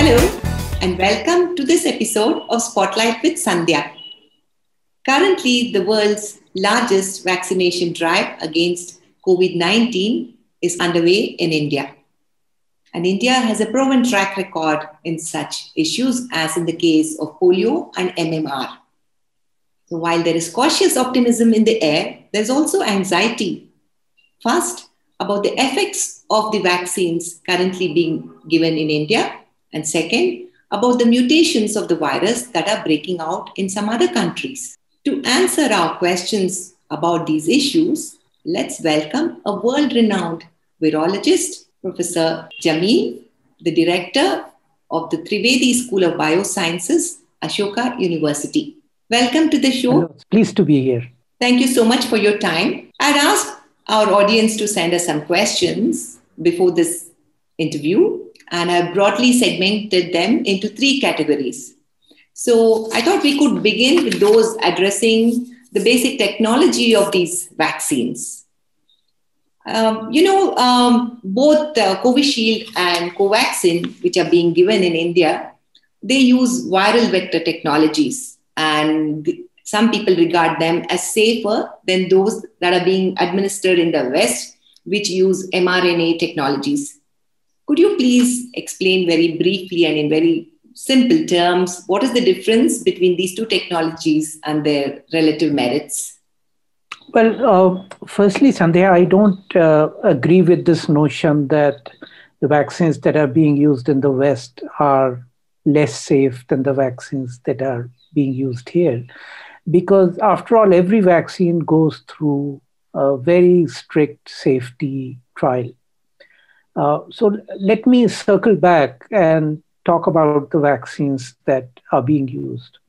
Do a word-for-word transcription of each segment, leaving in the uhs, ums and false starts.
Hello and welcome to this episode of Spotlight with Sandhya. Currently, the world's largest vaccination drive against COVID nineteen is underway in India. And India has a proven track record in such issues as in the case of polio and M M R. So while there is cautious optimism in the air, there's also anxiety. First, about the effects of the vaccines currently being given in India. And second, about the mutations of the virus that are breaking out in some other countries. To answer our questions about these issues, let's welcome a world-renowned virologist, Professor Jameel, the director of the Trivedi School of Biosciences, Ashoka University. Welcome to the show. Hello. Pleased to be here. Thank you so much for your time. I'd ask our audience to send us some questions before this interview, and I've broadly segmented them into three categories. So I thought we could begin with those addressing the basic technology of these vaccines. Um, you know, um, both uh, Covishield and Covaxin, which are being given in India, they use viral vector technologies, and some people regard them as safer than those that are being administered in the West, which use mRNA technologies. Could you please explain very briefly and in very simple terms, what is the difference between these two technologies and their relative merits? Well, uh, firstly, Sandhya, I don't uh, agree with this notion that the vaccines that are being used in the West are less safe than the vaccines that are being used here. Because after all, every vaccine goes through a very strict safety trial. Uh, so let me circle back and talk about the vaccines that are being used.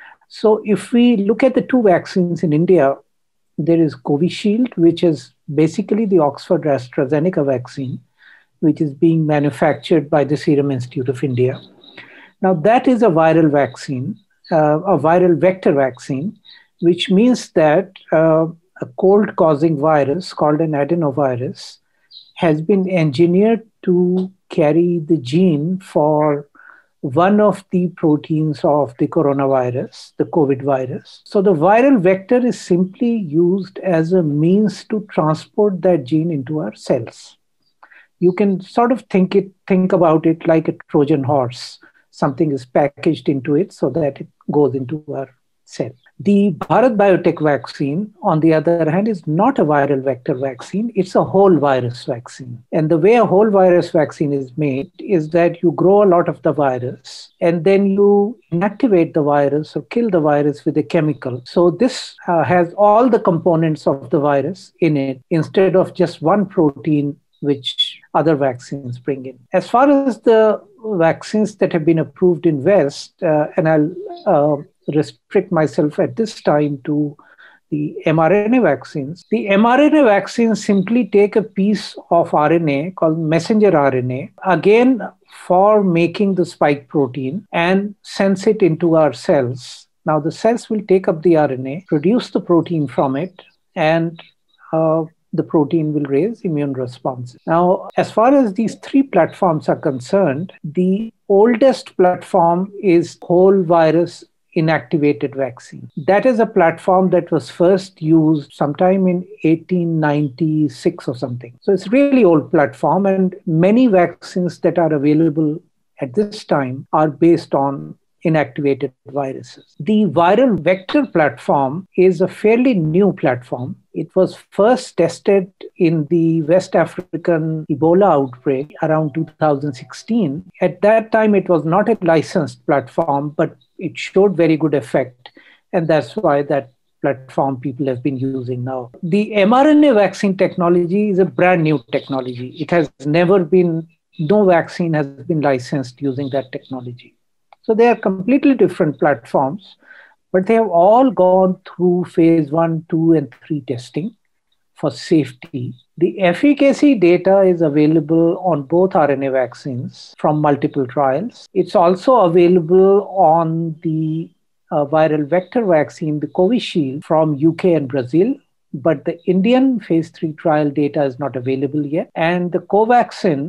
So if we look at the two vaccines in India, there is Covishield, which is basically the Oxford AstraZeneca vaccine, which is being manufactured by the Serum Institute of India. Now that is a viral vaccine, uh, a viral vector vaccine, which means that uh, a cold-causing virus called an adenovirus has been engineered to carry the gene for one of the proteins of the coronavirus, the COVID virus. So the viral vector is simply used as a means to transport that gene into our cells. You can sort of think it, think about it like a Trojan horse. Something is packaged into it so that it goes into our cell. The Bharat Biotech vaccine, on the other hand, is not a viral vector vaccine. It's a whole virus vaccine. And the way a whole virus vaccine is made is that you grow a lot of the virus and then you inactivate the virus or kill the virus with a chemical. So this uh, has all the components of the virus in it instead of just one protein which other vaccines bring in. As far as the vaccines that have been approved in West, uh, and I'll uh, restrict myself at this time to the mRNA vaccines. The mRNA vaccines simply take a piece of R N A called messenger R N A, again for making the spike protein, and sense it into our cells. Now the cells will take up the R N A, produce the protein from it, and uh, the protein will raise immune responses. Now, as far as these three platforms are concerned, the oldest platform is whole virus inactivated vaccine. That is a platform that was first used sometime in eighteen ninety-six or something. So it's a really old platform, and many vaccines that are available at this time are based on inactivated viruses. The viral vector platform is a fairly new platform. It was first tested in the West African Ebola outbreak around two thousand sixteen. At that time, it was not a licensed platform, but it showed very good effect. And that's why that platform people have been using now. The mRNA vaccine technology is a brand new technology. It has never been, no vaccine has been licensed using that technology. So they are completely different platforms, but they have all gone through phase one, two, and three testing for safety. The efficacy data is available on both R N A vaccines from multiple trials. It's also available on the uh, viral vector vaccine, the Covishield, from U K and Brazil. But the Indian phase three trial data is not available yet. And the Covaxin,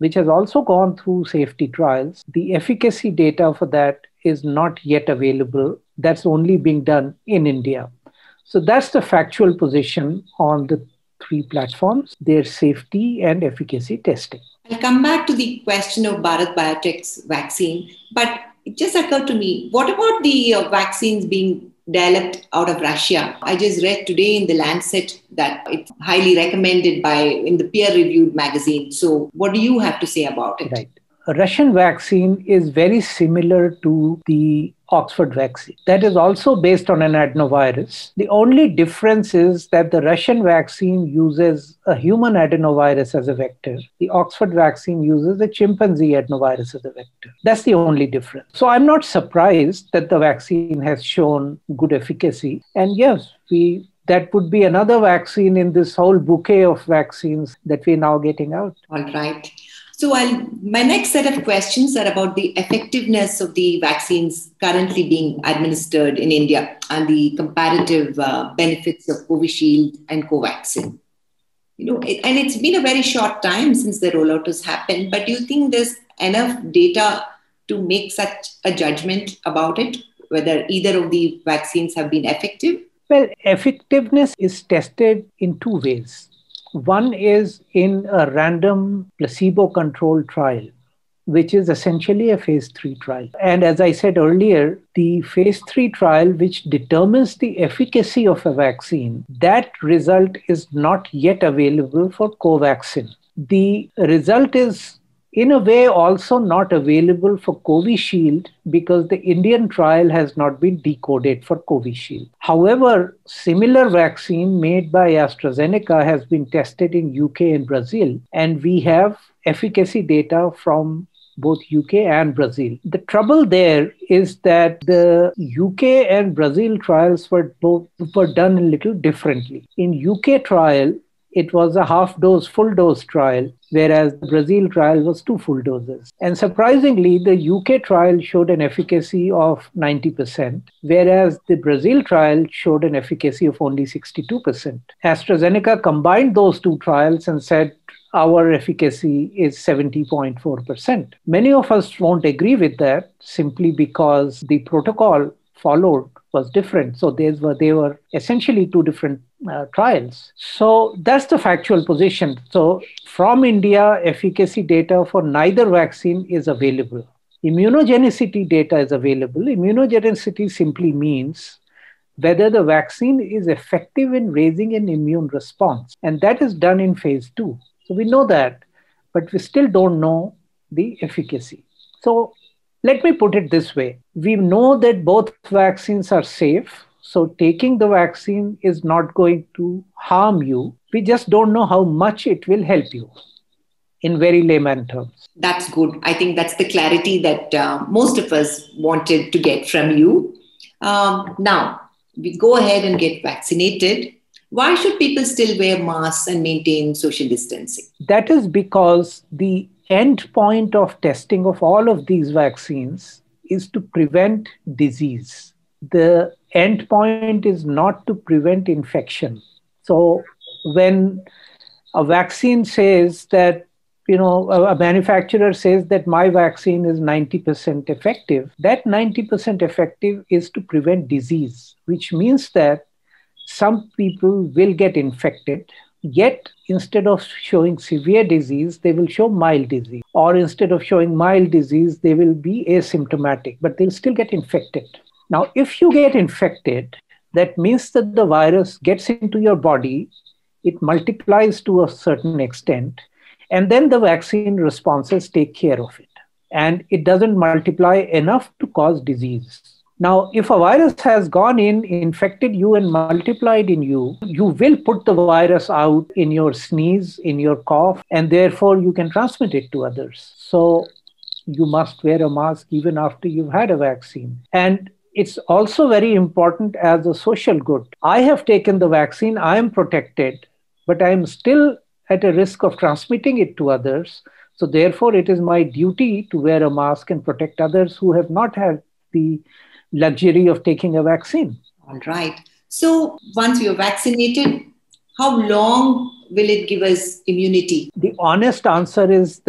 which has also gone through safety trials. The efficacy data for that is not yet available. That's only being done in India. So that's the factual position on the three platforms, their safety and efficacy testing. I'll come back to the question of Bharat Biotech's vaccine, but it just occurred to me, what about the uh, vaccines being developed out of Russia? I just read today in the Lancet that it's highly recommended by in the peer-reviewed magazine. So what do you have to say about it? Right. A Russian vaccine is very similar to the Oxford vaccine. That is also based on an adenovirus. The only difference is that the Russian vaccine uses a human adenovirus as a vector. The Oxford vaccine uses a chimpanzee adenovirus as a vector. That's the only difference. So I'm not surprised that the vaccine has shown good efficacy. And yes, we that would be another vaccine in this whole bouquet of vaccines that we're now getting out. All right. So I'll, my next set of questions are about the effectiveness of the vaccines currently being administered in India and the comparative uh, benefits of Covishield and Covaxin. You know, it, and it's been a very short time since the rollout has happened, but do you think there's enough data to make such a judgment about it, whether either of the vaccines have been effective? Well, effectiveness is tested in two ways. One is in a random placebo-controlled trial, which is essentially a phase three trial. And as I said earlier, the phase three trial, which determines the efficacy of a vaccine, that result is not yet available for Covaxin. The result is in a way also not available for Covishield because the Indian trial has not been decoded for Covishield. However, similar vaccine made by AstraZeneca has been tested in U K and Brazil, and we have efficacy data from both U K and Brazil. The trouble there is that the U K and Brazil trials were both were done a little differently. In U K trial, it was a half dose, full dose trial, whereas the Brazil trial was two full doses. And surprisingly, the U K trial showed an efficacy of ninety percent, whereas the Brazil trial showed an efficacy of only sixty-two percent. AstraZeneca combined those two trials and said, our efficacy is seventy point four percent. Many of us won't agree with that simply because the protocol followed was different. So these were, they were essentially two different uh, trials. So that's the factual position. So from India, efficacy data for neither vaccine is available. Immunogenicity data is available. Immunogenicity simply means whether the vaccine is effective in raising an immune response. And that is done in phase two. So we know that, but we still don't know the efficacy. So let me put it this way. We know that both vaccines are safe. So taking the vaccine is not going to harm you. We just don't know how much it will help you in very layman terms. That's good. I think that's the clarity that uh, most of us wanted to get from you. Um, now, we go ahead and get vaccinated. Why should people still wear masks and maintain social distancing? That is because the end point of testing of all of these vaccines is to prevent disease. The end point is not to prevent infection. So when a vaccine says that, you know, a manufacturer says that my vaccine is ninety percent effective, that ninety percent effective is to prevent disease, which means that some people will get infected, yet instead of showing severe disease, they will show mild disease. Or instead of showing mild disease, they will be asymptomatic, but they'll still get infected. Now, if you get infected, that means that the virus gets into your body, it multiplies to a certain extent, and then the vaccine responses take care of it. And it doesn't multiply enough to cause disease. Now, if a virus has gone in, infected you and multiplied in you, you will put the virus out in your sneeze, in your cough, and therefore you can transmit it to others. So you must wear a mask even after you've had a vaccine. And it's also very important as a social good. I have taken the vaccine, I am protected, but I am still at a risk of transmitting it to others. So therefore, it is my duty to wear a mask and protect others who have not had the luxury of taking a vaccine. All right. So once you're vaccinated, how long will it give us immunity? The honest answer is that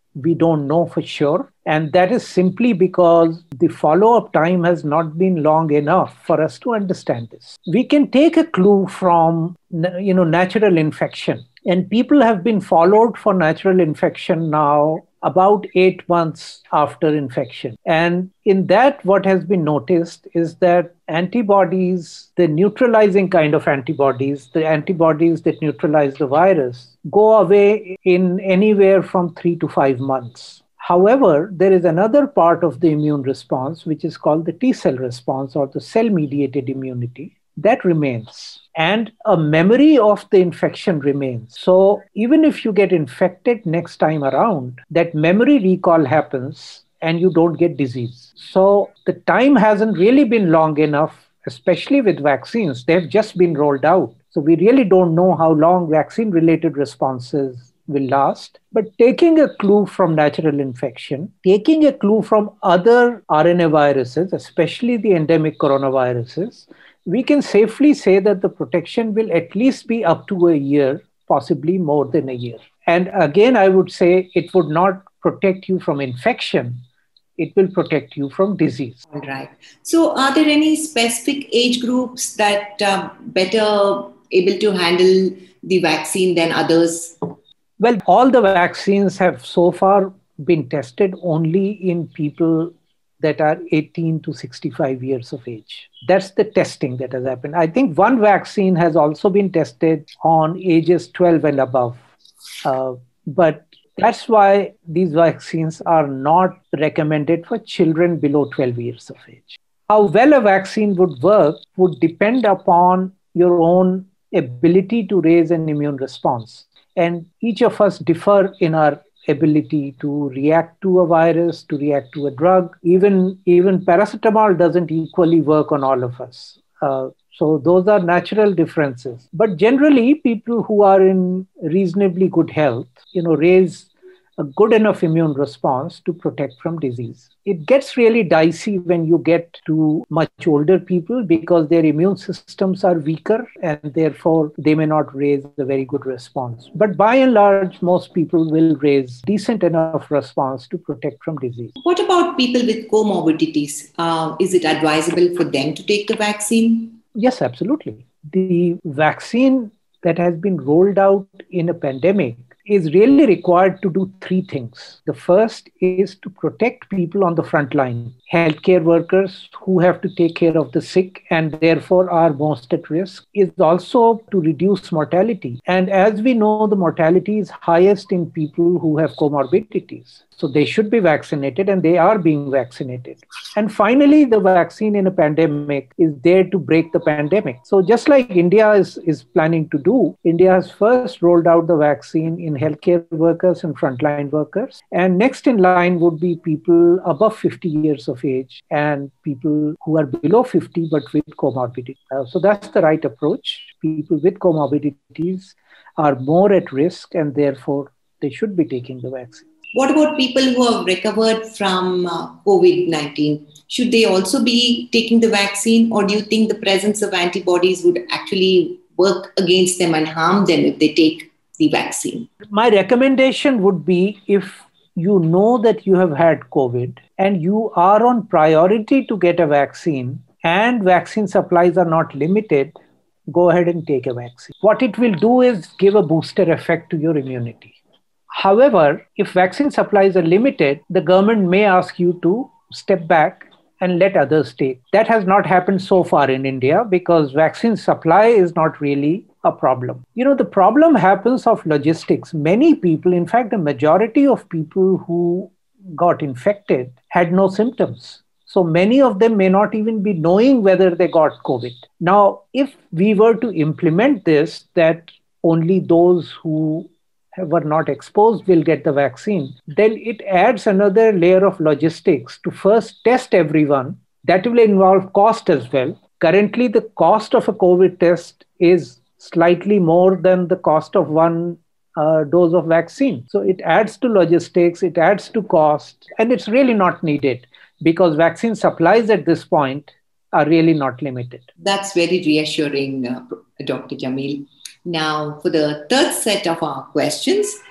We don't know for sure. And that is simply because the follow-up time has not been long enough for us to understand this. We can take a clue from, you know, natural infection. And people have been followed for natural infection now about eight months after infection. And in that, what has been noticed is that antibodies, the neutralizing kind of antibodies, the antibodies that neutralize the virus, go away in anywhere from three to five months. However, there is another part of the immune response, which is called the T cell response or the cell-mediated immunity, that remains. And a memory of the infection remains. So even if you get infected next time around, that memory recall happens and you don't get disease. So the time hasn't really been long enough, especially with vaccines. They've just been rolled out. So we really don't know how long vaccine-related responses will last. But taking a clue from natural infection, taking a clue from other R N A viruses, especially the endemic coronaviruses, we can safely say that the protection will at least be up to a year, possibly more than a year. And again, I would say it would not protect you from infection. It will protect you from disease. All right. So are there any specific age groups that are better able to handle the vaccine than others? Well, all the vaccines have so far been tested only in people that are eighteen to sixty-five years of age. That's the testing that has happened. I think one vaccine has also been tested on ages twelve and above. Uh, but that's why these vaccines are not recommended for children below twelve years of age. How well a vaccine would work would depend upon your own ability to raise an immune response. And each of us differ in our ability to react to a virus, to react to a drug. Even, even paracetamol doesn't equally work on all of us. Uh, so those are natural differences. But generally, people who are in reasonably good health, you know, raise a good enough immune response to protect from disease. It gets really dicey when you get to much older people because their immune systems are weaker and therefore they may not raise a very good response. But by and large, most people will raise decent enough response to protect from disease. What about people with comorbidities? Uh, is it advisable for them to take the vaccine? Yes, absolutely. The vaccine that has been rolled out in a pandemic is really required to do three things. The first is to protect people on the front line, healthcare workers who have to take care of the sick and therefore are most at risk, is also to reduce mortality. And as we know, the mortality is highest in people who have comorbidities. So they should be vaccinated and they are being vaccinated. And finally, the vaccine in a pandemic is there to break the pandemic. So just like India is, is planning to do, India has first rolled out the vaccine in healthcare workers and frontline workers. And next in line would be people above fifty years of age and people who are below fifty but with comorbidity. Uh, so that's the right approach. People with comorbidities are more at risk and therefore they should be taking the vaccine. What about people who have recovered from uh, COVID nineteen? Should they also be taking the vaccine, or do you think the presence of antibodies would actually work against them and harm them if they take the vaccine? My recommendation would be, if you know that you have had COVID and you are on priority to get a vaccine and vaccine supplies are not limited, go ahead and take a vaccine. What it will do is give a booster effect to your immunity. However, if vaccine supplies are limited, the government may ask you to step back and let others take. That has not happened so far in India because vaccine supply is not really a problem. You know, the problem happens of logistics. Many people, in fact, the majority of people who got infected had no symptoms. So many of them may not even be knowing whether they got COVID. Now, if we were to implement this, that only those who were not exposed will get the vaccine, then it adds another layer of logistics to first test everyone. That will involve cost as well. Currently, the cost of a COVID test is slightly more than the cost of one uh, dose of vaccine. So it adds to logistics, it adds to cost, and it's really not needed because vaccine supplies at this point are really not limited. That's very reassuring, uh, Doctor Jamil. Now, for the third set of our questions,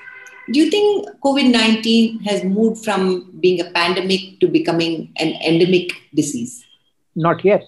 Do you think COVID nineteen has moved from being a pandemic to becoming an endemic disease? Not yet.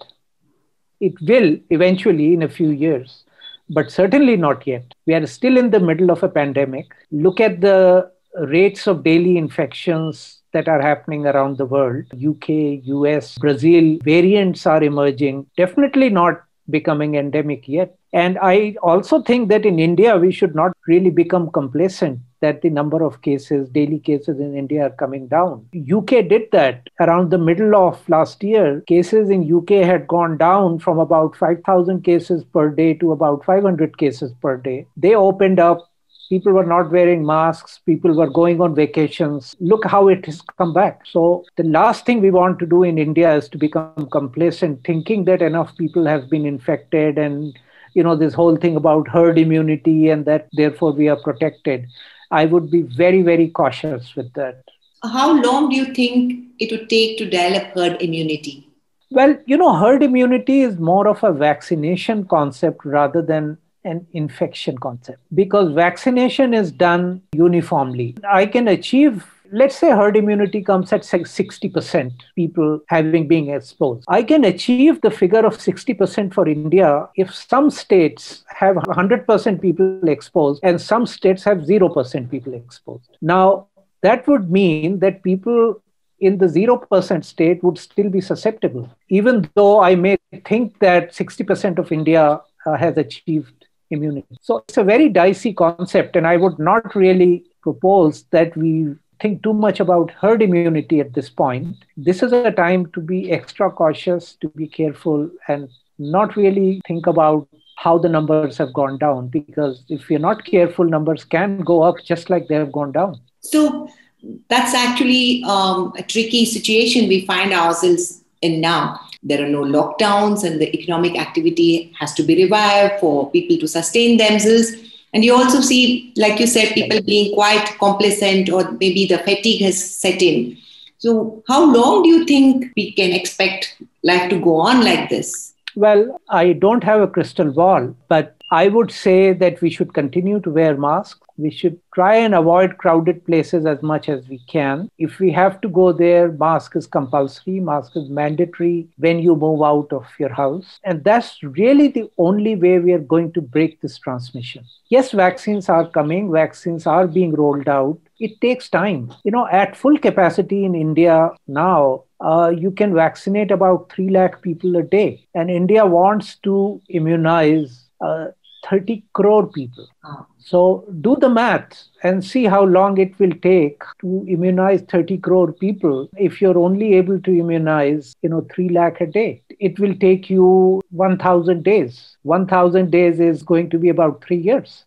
It will eventually in a few years, but certainly not yet. We are still in the middle of a pandemic. Look at the rates of daily infections that are happening around the world. U K, U S, Brazil, variants are emerging. Definitely not becoming endemic yet. And I also think that in India, we should not really become complacent that the number of cases, daily cases in India are coming down. U K did that around the middle of last year. Cases in U K had gone down from about five thousand cases per day to about five hundred cases per day. They opened up. People were not wearing masks. People were going on vacations. Look how it has come back. So the last thing we want to do in India is to become complacent, thinking that enough people have been infected and, you know, this whole thing about herd immunity and that therefore we are protected. I would be very, very cautious with that. How long do you think it would take to develop herd immunity? Well, you know, herd immunity is more of a vaccination concept rather than an infection concept, because vaccination is done uniformly. I can achieve, let's say herd immunity comes at sixty percent people having been exposed. I can achieve the figure of sixty percent for India if some states have one hundred percent people exposed and some states have zero percent people exposed. Now, that would mean that people in the zero percent state would still be susceptible, even though I may think that sixty percent of India uh, has achieved immunity. So it's a very dicey concept, and I would not really propose that we think too much about herd immunity at this point. This is a time to be extra cautious, to be careful, and not really think about how the numbers have gone down, because if you're not careful, numbers can go up just like they have gone down. So that's actually um, a tricky situation we find ourselves in now. There are no lockdowns and the economic activity has to be revived for people to sustain themselves. And you also see, like you said, people being quite complacent or maybe the fatigue has set in. So how long do you think we can expect life to go on like this? Well, I don't have a crystal ball, but I would say that we should continue to wear masks. We should try and avoid crowded places as much as we can. If we have to go there, mask is compulsory, mask is mandatory when you move out of your house. And that's really the only way we are going to break this transmission. Yes, vaccines are coming, vaccines are being rolled out. It takes time. You know, at full capacity in India now, uh, you can vaccinate about three lakh people a day. And India wants to immunize uh, thirty crore people. Oh. So do the math and see how long it will take to immunize thirty crore people. If you're only able to immunize, you know, three lakh a day, it will take you one thousand days. one thousand days is going to be about three years.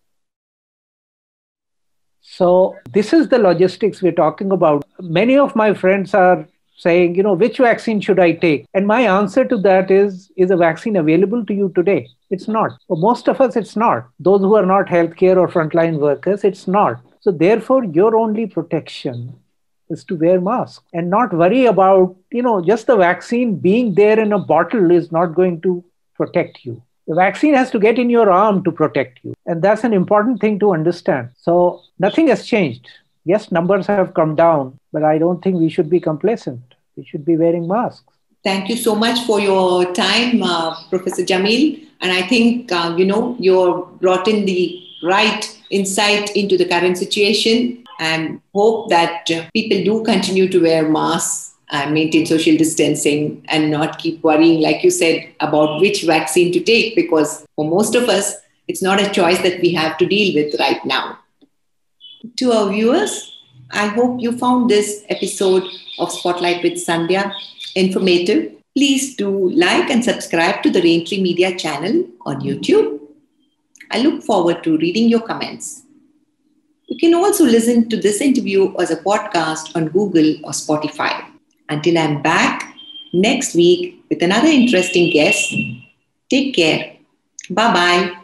So this is the logistics we're talking about. Many of my friends are saying, you know, which vaccine should I take? And my answer to that is, is a vaccine available to you today? It's not. For most of us, it's not. Those who are not healthcare or frontline workers, it's not. So therefore, your only protection is to wear masks and not worry about, you know, just the vaccine being there in a bottle is not going to protect you. The vaccine has to get in your arm to protect you. And that's an important thing to understand. So nothing has changed. Yes, numbers have come down, but I don't think we should be complacent. We should be wearing masks. Thank you so much for your time, uh, Professor Jamil. And I think, uh, you know, you're brought in the right insight into the current situation, and hope that uh, people do continue to wear masks and maintain social distancing and not keep worrying, like you said, about which vaccine to take, because for most of us, it's not a choice that we have to deal with right now. To our viewers, I hope you found this episode of Spotlight with Sandhya informative. Please do like and subscribe to the Raintree Media channel on YouTube. I look forward to reading your comments. You can also listen to this interview as a podcast on Google or Spotify. Until I'm back next week with another interesting guest, take care. Bye-bye.